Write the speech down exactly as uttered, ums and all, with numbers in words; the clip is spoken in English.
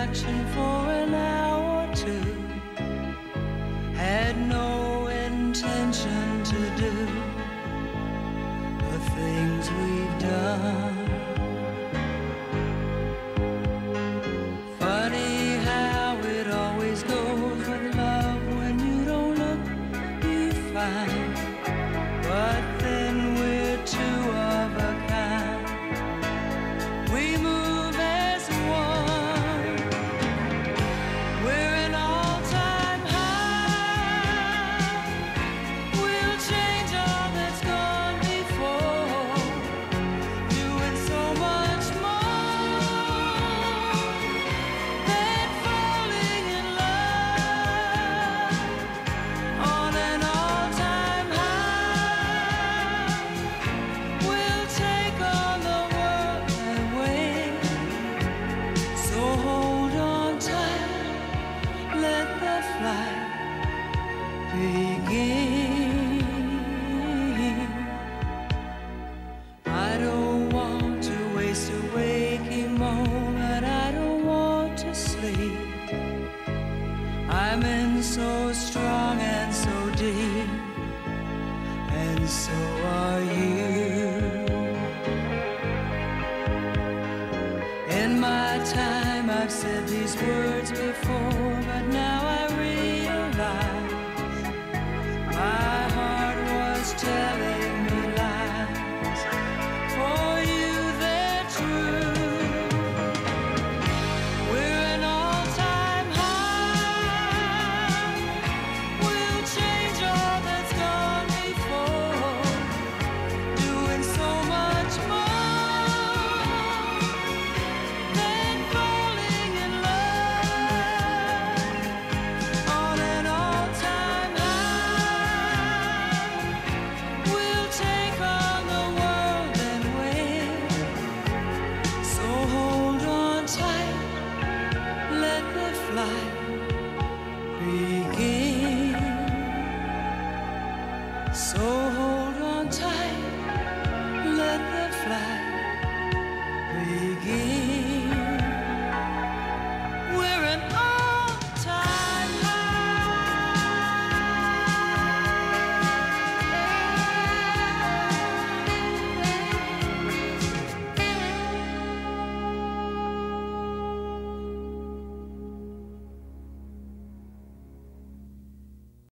action for an hour or two. Had no intention to do the things we've done. Funny how it always goes with love. When you don't look, you find. But then we're two of a kind. We move as one. We're an all-time high. We'll change all that's gone before, doing so much more than falling in love on an all-time high. We'll take on the world and win. So hold on tight, let the flight begin. I don't want to waste a waking moment. I don't want to sleep. I'm in so strong and so deep, and so are you. In my time I've said these words before, but now